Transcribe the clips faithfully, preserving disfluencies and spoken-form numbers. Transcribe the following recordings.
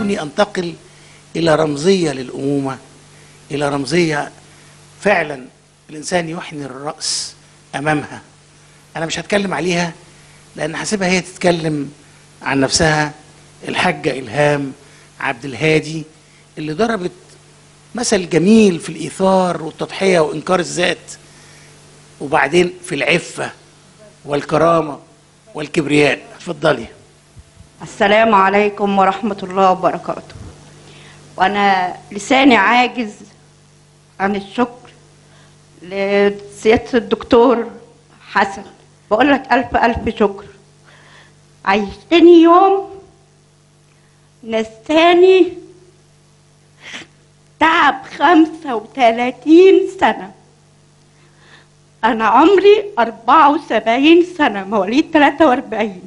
دعوني أنتقل إلى رمزية للأمومة، إلى رمزية فعلا الإنسان يحني الرأس أمامها. أنا مش هتكلم عليها لأن هسيبها هي تتكلم عن نفسها. الحاجة إلهام عبد الهادي اللي ضربت مثل جميل في الإيثار والتضحية وإنكار الذات، وبعدين في العفة والكرامة والكبرياء. اتفضلي. السلام عليكم ورحمة الله وبركاته. وأنا لساني عاجز عن الشكر لسيادة الدكتور حسن. بقول لك ألف ألف شكر. عيشتني يوم نساني تعب خمسة وثلاثين سنة. أنا عمري أربعة وسبعين سنة، مواليد ثلاثة وأربعين.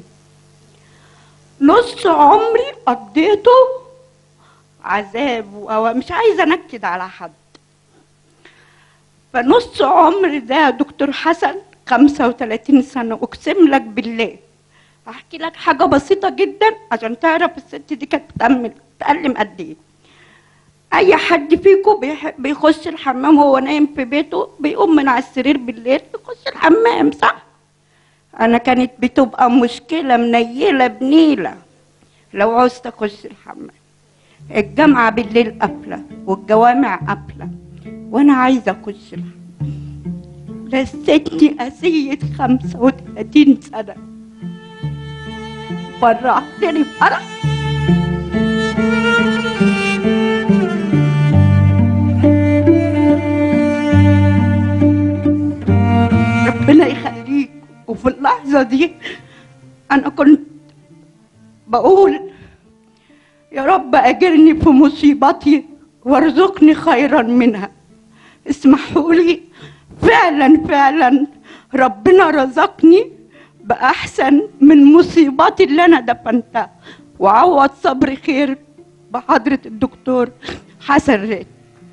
نص عمري قضيته عذاب، أو مش عايزة أنكد على حد. فنص عمري ده دكتور حسن خمسة وثلاثين سنة. أقسم لك بالله هحكي لك حاجة بسيطة جدا عشان تعرف الست دي كانت بتتألم قد إيه. أي حد فيكم بيخش الحمام وهو نايم في بيته، بيقوم من على السرير بالليل يخش الحمام، صح؟ أنا كانت بتبقى مشكلة منيلة بنيلة لو عوزت أخش الحمام. الجامعة بالليل قافلة والجوامع قافلة وأنا عايزة أخش الحمام. لستني أسية خمسة وثلاثين سنة، فرحتني بفرح. ربنا يخليك. وفي اللحظة دي أنا كنت بقول يا رب أجرني في مصيبتي وارزقني خيرا منها. اسمحوا لي، فعلا فعلا ربنا رزقني بأحسن من مصيبتي اللي أنا دفنتها، وعوض صبري خير بحضرة الدكتور حسن ريت.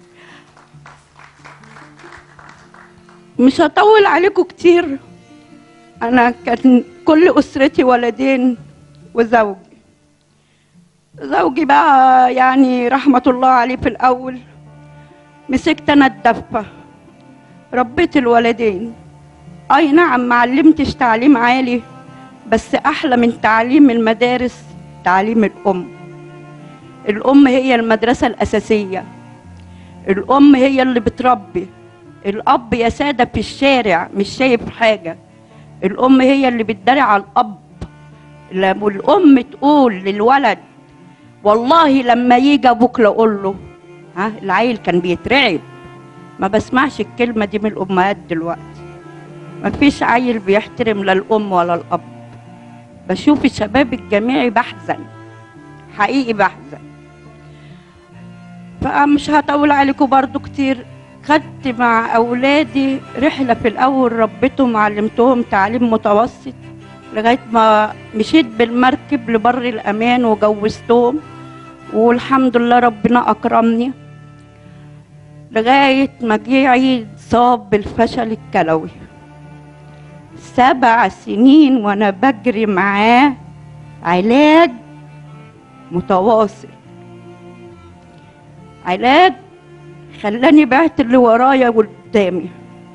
مش هطول عليكم كتير. أنا كان كل أسرتي ولدين وزوجي. زوجي بقى يعني رحمة الله عليه في الأول مسكت أنا الدفة، ربيت الولدين. أي نعم معلمتش تعليم عالي، بس أحلى من تعليم المدارس تعليم الأم. الأم هي المدرسة الأساسية، الأم هي اللي بتربي. الأب يا سادة في الشارع مش شايف حاجة، الأم هي اللي بتداري على الأب. لما الأم تقول للولد والله لما يجي أبوك لأقول له، ها العيل كان بيترعب. ما بسمعش الكلمة دي من الأمهات دلوقتي. ما فيش عيل بيحترم لا الأم ولا الأب. بشوف الشباب الجامعي بحزن، حقيقي بحزن. فمش هطول عليكم برضو كتير. خدت مع أولادي رحلة في الأول، ربيتهم وعلمتهم تعليم متوسط لغاية ما مشيت بالمركب لبر الأمان وجوزتهم، والحمد لله ربنا أكرمني لغاية ما جه عيد صاب بالفشل الكلوي. سبع سنين وأنا بجري معاه علاج متواصل، علاج خلاني بعت اللي ورايا وقدامي.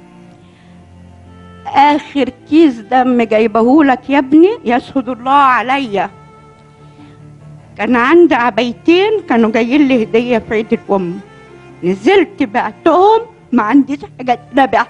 آخر كيس دم جايبهولك يا ابني يشهد الله عليا. كان عندي عبايتين كانوا جايين لي هدية في عيد الأم، نزلت بعتهم، ما عنديش حاجة أبيعها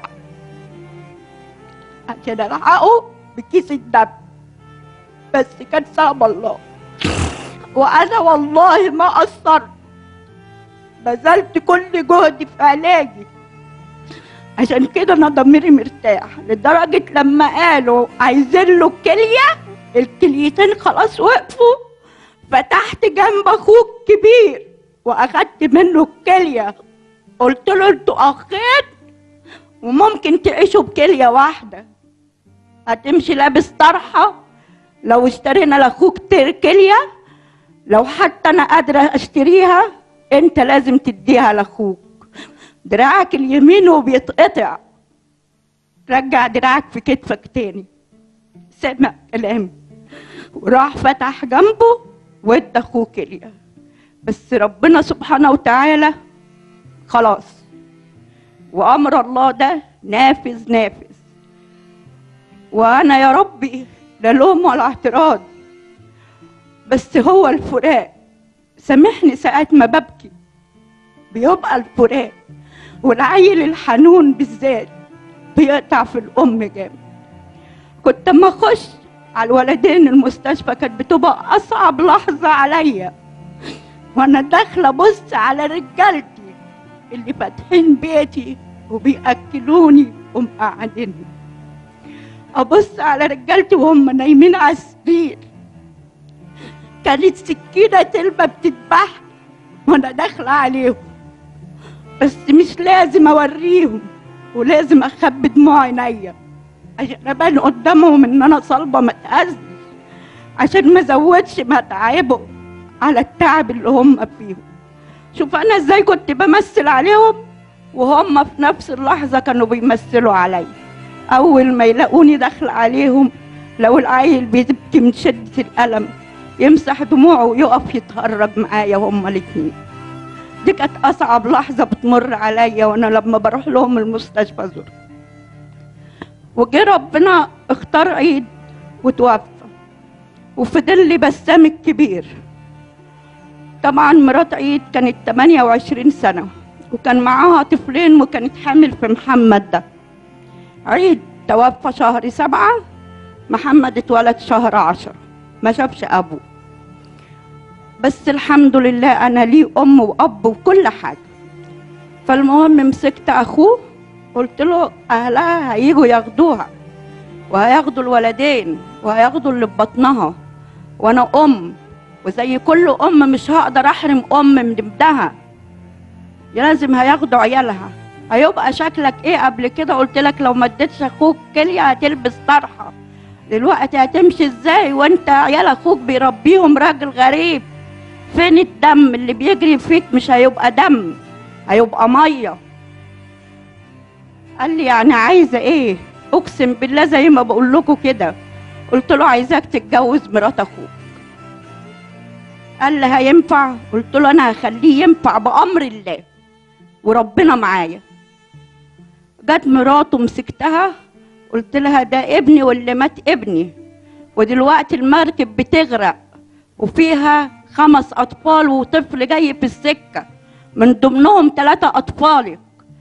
عشان ألحقه بكيس الدم، بس كان صعب الله. وأنا والله ما قصرت، بذلت كل جهدي في علاجي. عشان كده أنا ضميري مرتاح، لدرجة لما قالوا عايزين له كلية، الكليتين خلاص وقفوا، فتحت جنب أخوك كبير وأخدت منه الكلية. قلت له انتوا أخين وممكن تعيشوا بكلية واحدة، هتمشي لابس طرحة لو اشترينا لأخوك كلية، لو حتى أنا قادرة أشتريها أنت لازم تديها لأخوك. دراعك اليمين وبيتقطع، رجع دراعك في كتفك تاني. سمع كلامي وراح فتح جنبه وادى أخوه كلية. بس ربنا سبحانه وتعالى خلاص، وأمر الله ده نافذ نافذ. وأنا يا ربي لا لوم ولا اعتراض، بس هو الفراق. سامحني ساعة ما ببكي بيبقى الفراق، والعيل الحنون بالذات بيقطع في الأم جامد. كنت اما اخش على الولدين المستشفى كانت بتبقى أصعب لحظة عليا، وأنا داخلة أبص على رجالتي اللي فاتحين بيتي وبيأكلوني ومقعديني، أبص على رجالتي وهم نايمين على السرير. كانت سكينة تلبة بتذبح وأنا داخلة عليهم، بس مش لازم أوريهم ولازم أخبي دموع عينيا عشان أبان قدامهم إن أنا صلبة ما اتأذيش، عشان ما أزودش متعبهم على التعب اللي هم فيه. شوف أنا إزاي كنت بمثل عليهم وهم في نفس اللحظة كانوا بيمثلوا عليا. أول ما يلاقوني داخلة عليهم لو العيل بيبكي من شدة الألم يمسح دموعه ويقف يتهرج معايا هما الاتنين. دي كانت أصعب لحظة بتمر عليا وأنا لما بروح لهم المستشفى زور. وجه ربنا اختار عيد وتوفى، وفضل لي بسام الكبير. طبعا مرات عيد كانت ثمانية وعشرين سنة وكان معاها طفلين وكانت حامل في محمد ده. عيد توفى شهر سبعة، محمد اتولد شهر عشرة، ما شافش أبوه. بس الحمد لله أنا ليه أم وأب وكل حاجة. فالمهم مسكت أخوه قلت له أهلها هيجوا ياخدوها وهياخدوا الولدين وهياخدوا اللي في بطنها، وأنا أم وزي كل أم مش هقدر أحرم أم من ابنها، لازم هياخدوا عيالها. هيبقى شكلك إيه قبل كده؟ قلت لك لو ما اديتش أخوك كلية هتلبس طرحة، دلوقتي هتمشي إزاي وأنت عيال أخوك بيربيهم راجل غريب؟ فين الدم اللي بيجري فيك؟ مش هيبقى دم، هيبقى ميه. قال لي يعني عايزه ايه؟ اقسم بالله زي ما بقول لكم كده. قلت له عايزاك تتجوز مرات اخوك. قال لي هينفع؟ قلت له انا هخليه ينفع بامر الله وربنا معايا. جت مراته مسكتها قلت لها ده ابني واللي مات ابني، ودلوقتي المركب بتغرق وفيها خمس أطفال وطفل جاي في السكة من ضمنهم ثلاثة أطفالك،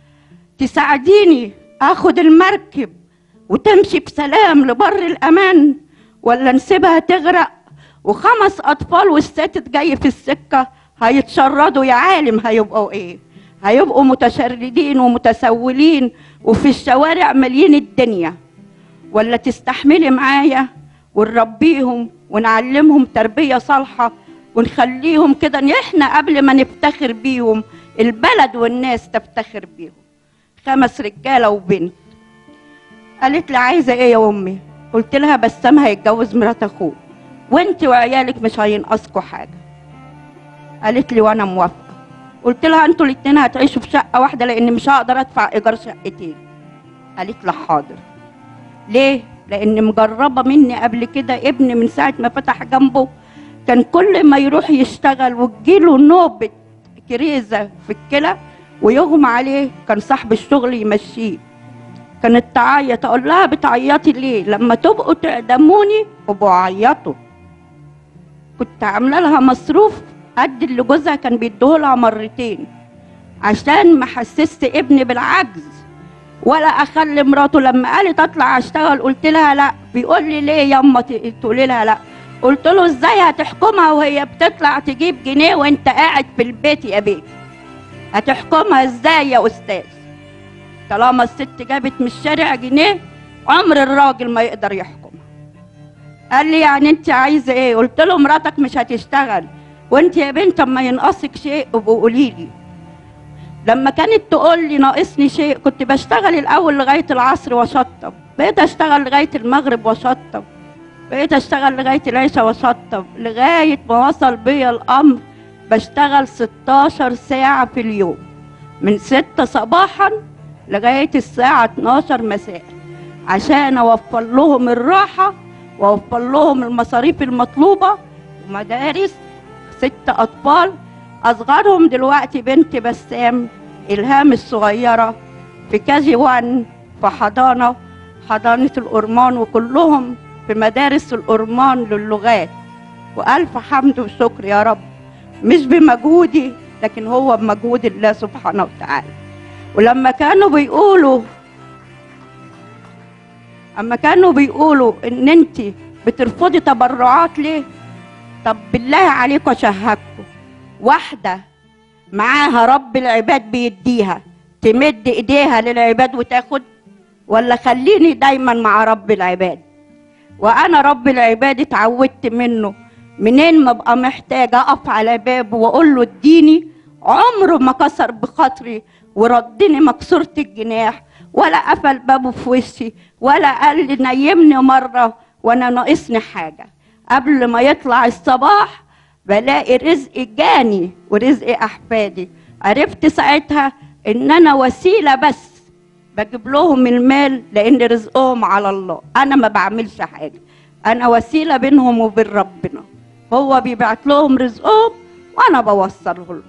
تساعديني آخد المركب وتمشي بسلام لبر الأمان ولا نسيبها تغرق وخمس أطفال والست جاي في السكة هيتشردوا؟ يا عالم هيبقوا إيه؟ هيبقوا متشردين ومتسولين وفي الشوارع مليين الدنيا، ولا تستحملي معايا ونربيهم ونعلمهم تربية صالحة ونخليهم كده ان احنا قبل ما نفتخر بيهم البلد والناس تفتخر بيهم. خمس رجاله وبنت. قالت لي عايزه ايه يا امي؟ قلت لها بسام هيتجوز مرات اخوه وانت وعيالك مش هينقصكوا حاجه. قالت لي وانا موافقه. قلت لها انتوا الاتنين هتعيشوا في شقه واحده لان مش هقدر ادفع ايجار شقتين. قالت لي حاضر. ليه؟ لان مجربه مني قبل كده ابني من ساعه ما فتح جنبه كان كل ما يروح يشتغل وتجيله نوبة كريزة في الكلى ويغمى عليه كان صاحب الشغل يمشيه. كانت تعيط، اقول لها بتعيطي ليه؟ لما تبقوا تعدموني ابقوا عيطوا. كنت عامله لها مصروف قد اللي جوزها كان بيديهولها مرتين عشان ما حسست ابني بالعجز ولا اخلي مراته. لما قالت اطلع اشتغل قلت لها لا. بيقول لي ليه ياما تقولي لها لا؟ قلت له ازاي هتحكمها وهي بتطلع تجيب جنيه وانت قاعد في البيت يا بيه؟ هتحكمها ازاي يا استاذ؟ طالما الست جابت من الشارع جنيه عمر الراجل ما يقدر يحكمها. قال لي يعني انت عايزه ايه؟ قلت له مراتك مش هتشتغل وانت يا بنت اما ينقصك شيء ابقوا قولي لي. لما كانت تقول لي ناقصني شيء كنت بشتغل الاول لغايه العصر واشطب، بقيت اشتغل لغايه المغرب واشطب، بقيت اشتغل لغايه العشاء واشطب، لغايه ما وصل بيا الامر بشتغل ستاشر ساعه في اليوم من ستة صباحا لغايه الساعه اتناشر مساء عشان اوفر لهم الراحه واوفر لهم المصاريف المطلوبه ومدارس ست اطفال أصغرهم دلوقتي بنت بسام إلهام الصغيرة في كاجي وان في حضانة حضانة الأرمان، وكلهم في مدارس الأرمان للغات. وألف حمد وشكر يا رب، مش بمجهودي لكن هو بمجهود الله سبحانه وتعالى. ولما كانوا بيقولوا أما كانوا بيقولوا إن أنت بترفضي تبرعات ليه؟ طب بالله عليكم أشهدكم، واحدة معاها رب العباد بيديها تمد إيديها للعباد وتاخد؟ ولا خليني دايما مع رب العباد. وأنا رب العباد اتعودت منه، منين ما ابقى محتاجة أقف على بابه وأقول له اديني، عمره ما كسر بخاطري وردني مكسورة الجناح، ولا قفل بابه في وشي، ولا قال لي نيمني مرة وأنا ناقصني حاجة. قبل ما يطلع الصباح بلاقي رزق جاني ورزق أحفادي. عرفت ساعتها إن أنا وسيلة بس بجيب لهم المال، لأن رزقهم على الله، أنا ما بعملش حاجة، أنا وسيلة بينهم وبين ربنا، هو بيبعت لهم رزقهم وأنا بوصله لهم.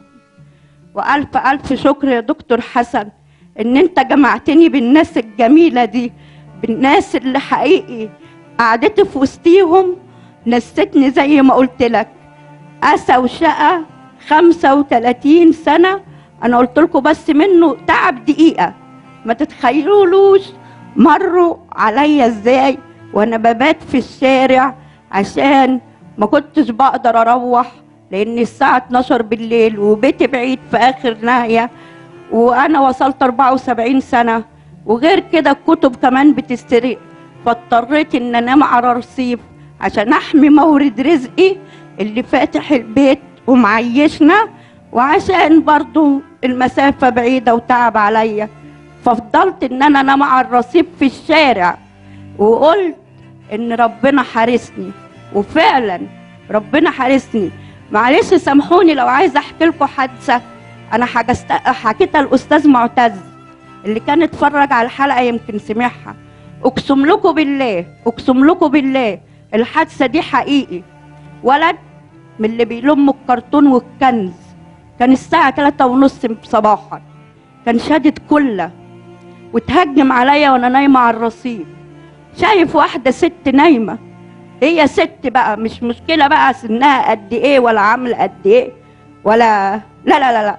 وألف ألف شكر يا دكتور حسن إن أنت جمعتني بالناس الجميلة دي، بالناس اللي حقيقي قعدتي في وسطيهم نستني زي ما قلت لك أسى وشقى خمسة وثلاثين سنة. أنا قلت لكم بس منه تعب دقيقة، ما تتخيلولوش مروا عليا ازاي وانا ببات في الشارع، عشان ما كنتش بقدر اروح لان الساعه اتناشر بالليل وبيتي بعيد في اخر ناحيه، وانا وصلت أربعة وسبعين سنة، وغير كده الكتب كمان بتسترق، فاضطريت ان انام على رصيف عشان احمي مورد رزقي اللي فاتح البيت ومعيشنا، وعشان برضو المسافه بعيده وتعب عليا، ففضلت ان انا انام على الرصيف في الشارع. وقلت ان ربنا حارسني، وفعلا ربنا حارسني. معلش سامحوني لو عايزه احكي لكم حادثه انا حجست حكيتها الاستاذ معتز اللي كان اتفرج على الحلقه يمكن سمعها. اقسم لكم بالله اقسم لكم بالله الحادثه دي حقيقي. ولد من اللي بيلموا الكرتون والكنز، كان الساعه تلاتة ونص صباحا، كان شادد كله وتهجم عليا وانا نايمه على الرصيف. شايف واحده ست نايمه، هي ست بقى، مش مشكله بقى سنها قد ايه ولا عامله قد ايه ولا لا لا لا لا،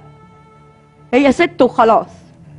هي ست وخلاص.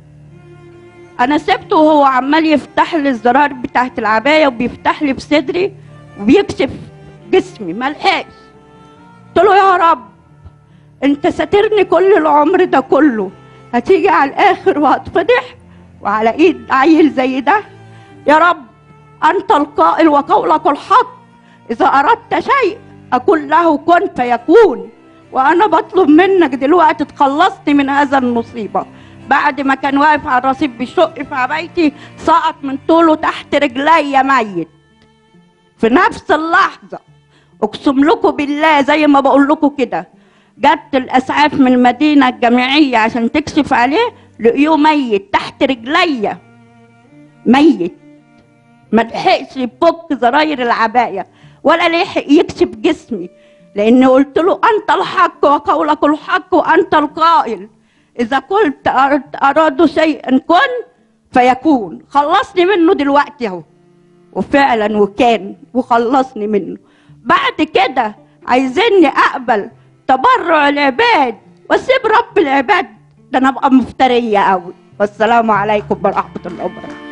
انا سبته وهو عمال يفتح لي الزرار بتاعت العبايه وبيفتح لي بصدري وبيكشف جسمي، ملحقش. قلت له يا رب انت ساترني كل العمر ده كله، هتيجي على الاخر وهتفضح وعلى ايد عيل زي ده؟ يا رب انت القائل وقولك الحق، اذا اردت شيء اقول له كن فيكون. وانا بطلب منك دلوقتي تخلصني من هذا المصيبه. بعد ما كان واقف على الرصيف بيشق في عبايتي، سقط من طوله تحت رجليا ميت في نفس اللحظه. اقسم لكم بالله زي ما بقول لكم كده، جت الاسعاف من المدينه الجامعيه عشان تكشف عليه، لقيوه ميت تحت رجليا ميت، ما لحقش يفك زراير العبايه ولا لحق يكشف جسمي، لان قلت له انت الحق وقولك الحق وانت القائل، اذا قلت ارادوا شيئا كن فيكون. خلصني منه دلوقتي اهو، وفعلا وكان وخلصني منه. بعد كده عايزيني اقبل تبرع العباد واسيب رب العباد؟ ده انا ابقى مفتريه قوي. والسلام عليكم ورحمه الله وبركاته.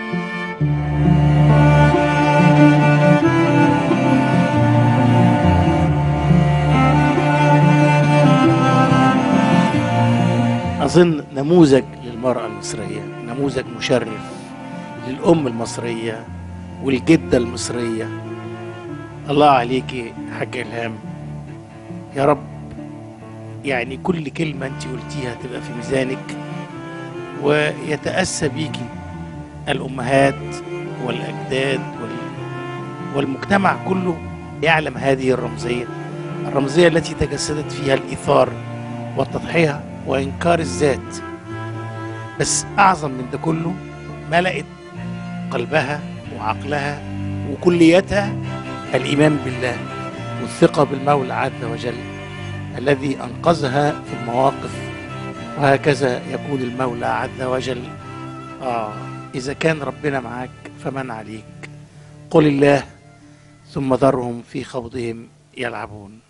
أظن نموذج للمرأة المصرية، نموذج مشرف للأم المصرية والجدة المصرية. الله عليكي حاجة إلهام، يا رب يعني كل كلمة أنت قلتيها تبقى في ميزانك، ويتأسى بيكي الأمهات والأجداد والمجتمع كله يعلم هذه الرمزية، الرمزية التي تجسدت فيها الإيثار والتضحية وإنكار الذات. بس أعظم من ده كله ملأت قلبها وعقلها وكليتها الإيمان بالله والثقة بالمولى عز وجل الذي أنقذها في المواقف. وهكذا يقول المولى عز وجل: آه إذا كان ربنا معاك فمن عليك؟ قل الله ثم ذرهم في خوضهم يلعبون.